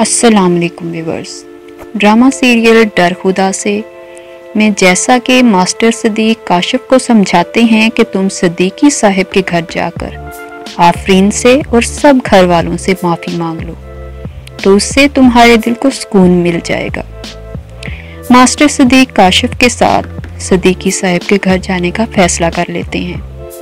السلام علیکم viewers, drama serial ڈر خدا سے میں جیسا کہ ماسٹر صدیق کاشف کو سمجھاتے ہیں کہ تم صدیقی صاحب کے گھر جا کر آفرین سے اور سب گھر والوں سے معافی مانگ لو تو اس سے تمہارے دل کو سکون مل جائے گا۔ ماسٹر صدیق کاشف کے ساتھ صدیقی صاحب کے گھر جانے کا فیصلہ کر لیتے ہیں۔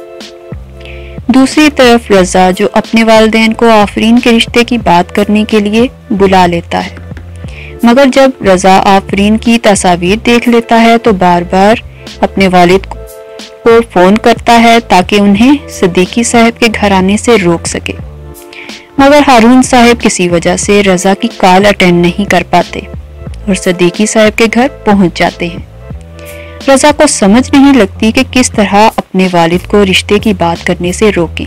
دوسری طرف رضا جو اپنے والدین کو آفرین کے رشتے کی بات کرنے کے لیے بلا لیتا ہے، مگر جب رضا آفرین کی تصاویر دیکھ لیتا ہے تو بار بار اپنے والد کو فون کرتا ہے تاکہ انہیں صدیقی صاحب کے گھر آنے سے روک سکے، مگر ہارون صاحب کسی وجہ سے رضا کی کال اٹینڈ نہیں کر پاتے اور صدیقی صاحب کے گھر پہنچ جاتے ہیں۔ رضا کو سمجھ نہیں لگتی کہ کس طرح اپنے والد کو رشتے کی بات کرنے سے روکیں،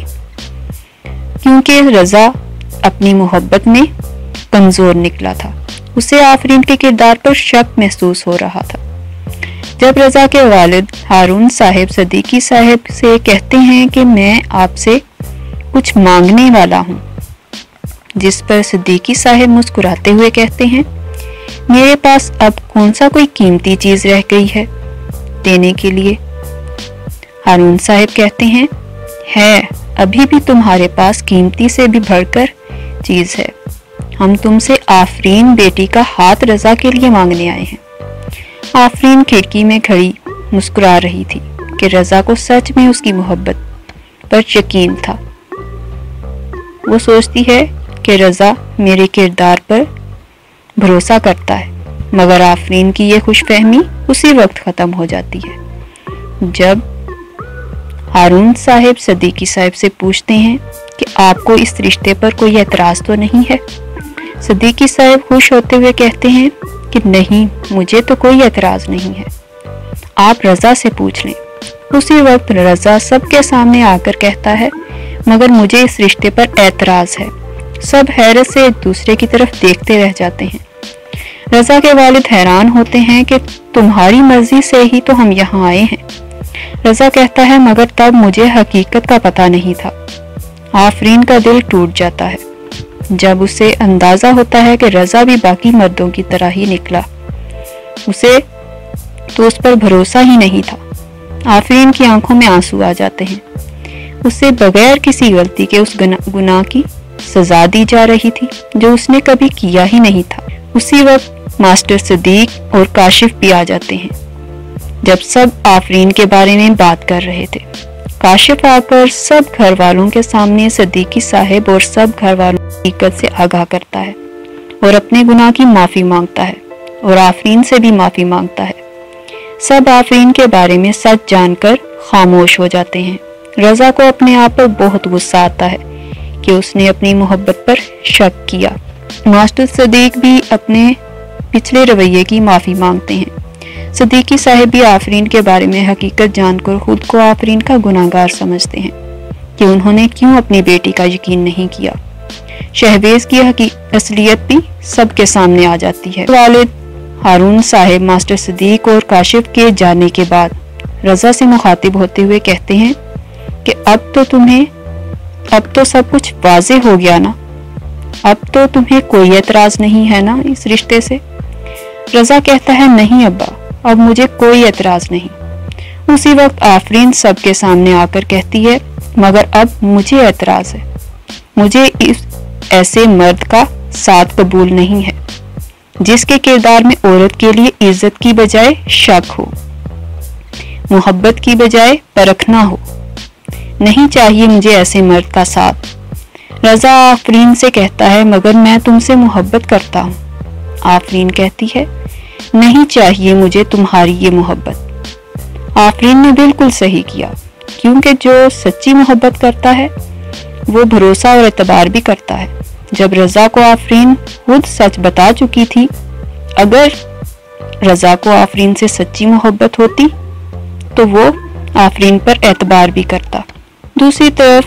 کیونکہ رضا اپنی محبت میں کمزور نکلا تھا، اسے آفرین کے کردار پر شک محسوس ہو رہا تھا۔ جب رضا کے والد ہارون صاحب صدیقی صاحب سے کہتے ہیں کہ میں آپ سے کچھ مانگنے والا ہوں، جس پر صدیقی صاحب مسکراتے ہوئے کہتے ہیں میرے پاس اب کون سا کوئی قیمتی چیز رہ گئی ہے دینے کے لیے؟ ہارون صاحب کہتے ہیں ہے، ابھی بھی تمہارے پاس قیمتی سے بھی بڑھ کر چیز ہے، ہم تم سے آفرین بیٹی کا ہاتھ رضا کے لیے مانگنے آئے ہیں۔ آفرین کھڑکی میں کھڑی مسکرا رہی تھی کہ رضا کو سچ میں اس کی محبت پر یقین تھا۔ وہ سوچتی ہے کہ رضا میرے کردار پر بھروسہ کرتا ہے، مگر آفرین کی یہ خوش فہمی اسی وقت ختم ہو جاتی ہے جب ہارون صاحب صدیقی صاحب سے پوچھتے ہیں کہ آپ کو اس رشتے پر کوئی اعتراض تو نہیں ہے؟ صدیقی صاحب خوش ہوتے ہوئے کہتے ہیں کہ نہیں، مجھے تو کوئی اعتراض نہیں ہے، آپ رضا سے پوچھ لیں۔ اسی وقت رضا سب کے سامنے آ کر کہتا ہے مگر مجھے اس رشتے پر اعتراض ہے۔ سب حیرت سے ایک دوسرے کی طرف دیکھتے رہ جاتے ہیں۔ رضا کے والد حیران ہوتے ہیں کہ تمہاری مرضی سے ہی تو ہم یہاں آئے ہیں۔ رضا کہتا ہے مگر تب مجھے حقیقت کا پتہ نہیں تھا۔ آفرین کا دل ٹوٹ جاتا ہے جب اسے اندازہ ہوتا ہے کہ رضا بھی باقی مردوں کی طرح ہی نکلا، اسے تو اس پر بھروسہ ہی نہیں تھا۔ آفرین کی آنکھوں میں آنسو آ جاتے ہیں، اسے بغیر کسی غلطی کے اس گناہ کی سزا دی جا رہی تھی جو اس نے کبھی کیا ہی نہیں تھا۔ اسی وقت ماسٹر صدیق اور کاشف بھی آ جاتے ہیں جب سب آفرین کے بارے میں بات کر رہے تھے۔ کاشف آ کر سب گھر والوں کے سامنے صدیقی صاحب اور سب گھر والوں کی حقیقت سے آگاہ کرتا ہے اور اپنے گناہ کی معافی مانگتا ہے اور آفرین سے بھی معافی مانگتا ہے۔ سب آفرین کے بارے میں سچ جان کر خاموش ہو جاتے ہیں۔ رضا کو اپنے آپ پر بہت غصہ آتا ہے کہ اس نے اپنی محبت پر شک کیا۔ ماسٹر صدیق بھی اپنے پچھلے رویے کی معافی مانگتے ہیں۔ صدیقی صاحب بھی آفرین کے بارے میں حقیقت جان کر خود کو آفرین کا گناہ گار سمجھتے ہیں کہ انہوں نے کیوں اپنی بیٹی کا یقین نہیں کیا۔ شہبیز کی اصلیت بھی سب کے سامنے آ جاتی ہے۔ والد ہارون صاحب ماسٹر صدیق اور کاشف کے جانے کے بعد رضا سے مخاطب ہوتے ہوئے کہتے ہیں کہ اب تو سب کچھ واضح ہو گیا نا، اب تو تمہیں کوئی اعتراض نہیں ہے نا اس رشتے سے؟ رضا کہتا ہے نہیں ابا، اب مجھے کوئی اعتراض نہیں۔ اسی وقت آفرین سب کے سامنے آ کر کہتی ہے مگر اب مجھے اعتراض ہے، مجھے اس ایسے مرد کا ساتھ قبول نہیں ہے جس کے کردار میں عورت کے لیے عزت کی بجائے شک ہو، محبت کی بجائے پرکھنا ہو، نہیں چاہیے مجھے ایسے مرد کا ساتھ۔ رضا آفرین سے کہتا ہے مگر میں تم سے محبت کرتا ہوں۔ آفرین کہتی ہے نہیں چاہیے مجھے تمہاری یہ محبت۔ آفرین نے بالکل صحیح کیا، کیونکہ جو سچی محبت کرتا ہے وہ بھروسہ اور اعتبار بھی کرتا ہے۔ جب رضا کو آفرین خود سچ بتا چکی تھی، اگر رضا کو آفرین سے سچی محبت ہوتی تو وہ آفرین پر اعتبار بھی کرتا۔ دوسری طرف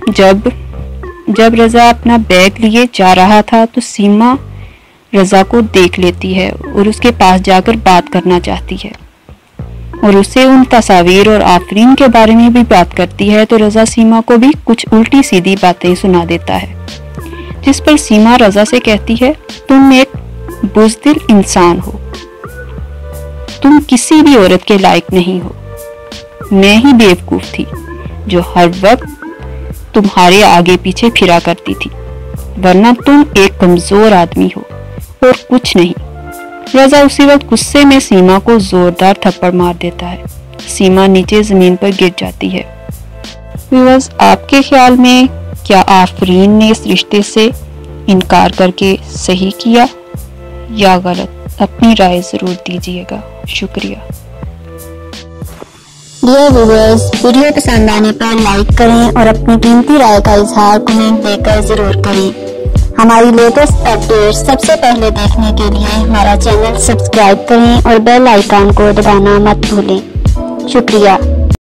جب رضا اپنا بیگ لیے جا رہا تھا تو سیما رضا کو دیکھ لیتی ہے اور اس کے پاس جا کر بات کرنا چاہتی ہے اور اسے ان تصاویر اور آفرین کے بارے میں بھی بات کرتی ہے تو رضا سیما کو بھی کچھ الٹی سیدھی باتیں سنا دیتا ہے جس پر سیما رضا سے کہتی ہے تم ایک بزدل انسان ہو، تم کسی بھی عورت کے لائق نہیں ہو، میں ہی بیوقوف تھی جو ہر وقت تمہارے آگے پیچھے پھرا کرتی تھی، ورنہ تم ایک کمزور آدمی ہو اور کچھ نہیں۔ رضا اسی وقت غصے میں سیما کو زوردار تھپڑ مار دیتا ہے، سیما نیچے زمین پر گر جاتی ہے۔ ویورز، آپ کے خیال میں کیا آفرین نے اس رشتے سے انکار کر کے صحیح کیا یا غلط؟ اپنی رائے ضرور دیجیے گا۔ شکریہ۔ ڈیئر ویورز، ویڈیو پسند آنے پر لائک کریں اور اپنی قیمتی رائے کا اظہار کمنٹ دے کر ضرور کریں۔ ہماری لیٹسٹ اپڈیٹ سب سے پہلے دیکھنے کے لیے ہمارا چینل سبسکرائب کریں اور بیل آئیکن کو دبانا مت بھولیں۔ شکریہ۔